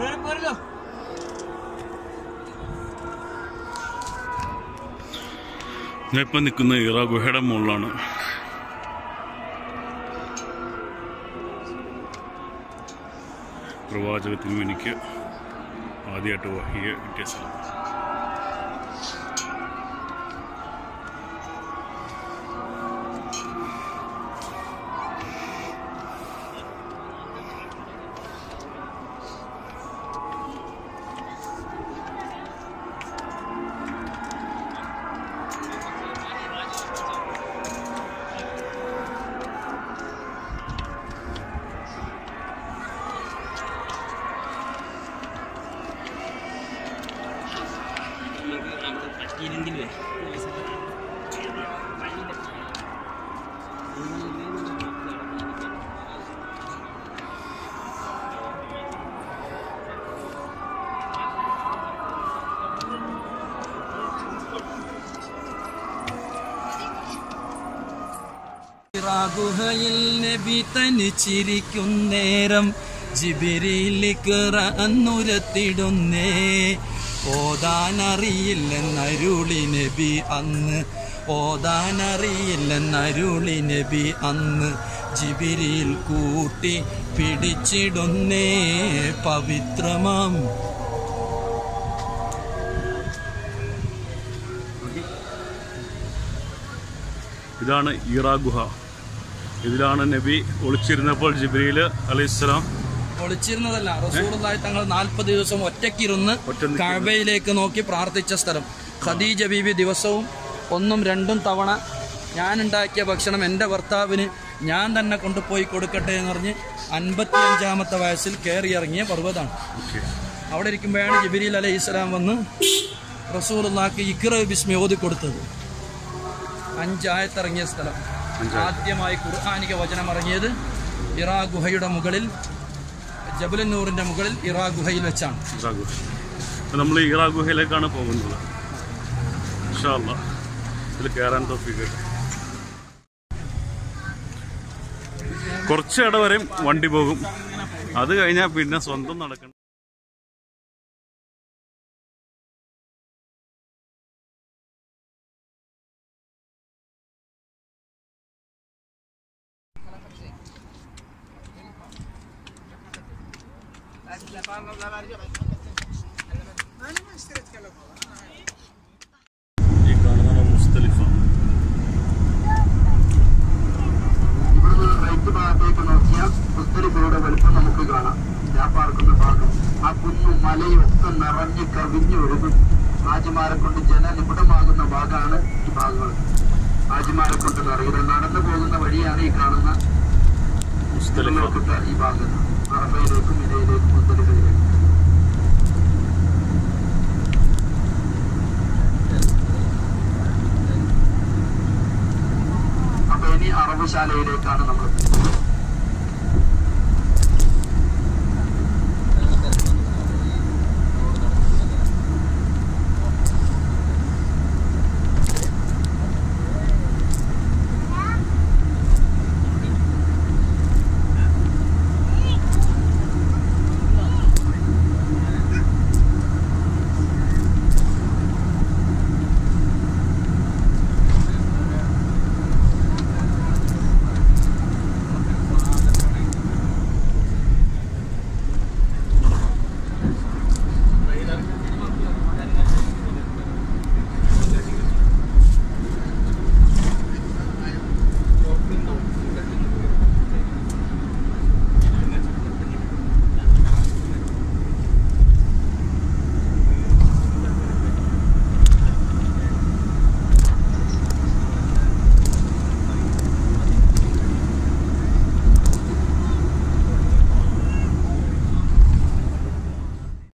ഞാനിപ്പോൾ നിൽക്കുന്ന ഇറാ ഗുഹയുടെ മുകളിലാണ്. പ്രവാചകത്തിനും എനിക്ക് ആദ്യമായിട്ട് വഹിയ കിട്ടിയ സ്ഥലം. ഗുഹയിൽ നബി തനിച്ചിരിക്കുന്നേരം ജിബ്രീൽ ഖുർആനുരത്തിടുന്നേ. ഓതാനറിയില്ലെന്നരുളി നബി അന്ന്, ഓതാനറിയില്ലെന്നരുളി നബി അന്ന്. ജിബ്രീൽ കൂട്ടി പിടിച്ചിടുന്നേ പവിത്രമാം. ഇതാണ് ഇറാ ഗുഹ. ഇതിലാണ് നബി ഒളിച്ചിരുന്നപ്പോൾ ജിബ്രീൽ അലൈഹിസ്സലാം ഒളിച്ചിരുന്നതല്ല, റസൂലുള്ളാഹി തങ്ങൾ 40 ദിവസം ഒറ്റയ്ക്കിരുന്ന് കഅബയിലേക്ക് നോക്കി പ്രാർത്ഥിച്ച സ്ഥലം. ഖദീജ ബീവി ദിവസവും 1ഉം 2ഉം തവണ ഞാനുണ്ടാക്കിയ ഭക്ഷണം എൻ്റെ ഭർത്താവിന് ഞാൻ തന്നെ കൊണ്ടുപോയി കൊടുക്കട്ടെ എന്ന് പറഞ്ഞ് 55ാമത്തെ വയസ്സിൽ കയറിയിറങ്ങിയ പർവ്വതമാണ്. അവിടെ ഇരിക്കുമ്പോഴാണ് ജിബ്രീൽ അലൈഹിസ്സലാം വന്ന് റസൂലുള്ളാഹിക്ക് ഇഖ്റ ബിസ്മി ഓതി കൊടുത്തത്. 5 ആയത്തിറങ്ങിയ സ്ഥലം. ആദ്യമായി ഖുർആനിക വചനം ഇറങ്ങിയത് ഇറാ ഗുഹയുടെ മുകളിൽ, ജബലുൻ നൂറിന്റെ മുകളിൽ ഇറാ ഗുഹയിൽ വെച്ചാണ്. നമ്മൾ ഇറാ ഗുഹയിലേക്കാണ് പോകുന്നത്. ഇൻഷാ അല്ലാഹ് ഇതിൽ കയറാൻ തൗഫീഖ്. കുറച്ച് ഇട വരെയും വണ്ടി പോകും, അത് കഴിഞ്ഞാൽ പിന്നെ സ്വന്തം നടക്കണം. ഈ കാണുന്ന മുസ്തലിഫ. റൈറ്റ് ഭാഗത്തേക്ക് നോക്കിയാൽ മുസ്തലിഫയുടെ വലുപ്പം നമുക്ക് കാണാം. ഞാൻ പാർക്കുന്ന ഭാഗം, ആ കുന്നും മലയും ഒക്കെ നിറഞ്ഞ് കവിഞ്ഞു ഒഴുകും. ഹാജിമാരെ കൊണ്ട് ജനനിബിഡമാകുന്ന ഭാഗമാണ് ഈ ഭാഗങ്ങൾ. ഹാജിമാരെ കൊണ്ട് നിറയുന്നത് നടന്നു പോകുന്ന വഴിയാണ് ഈ കാണുന്ന മുസ്തലിഫ. ഈ ഭാഗം അറഫയിലേക്കും മിനയിലേക്കും മുസ്തലിഫയിലേക്കും. അപ്പൊ ഇനി അറബുശാലയിലേക്കാണ് നമ്മൾ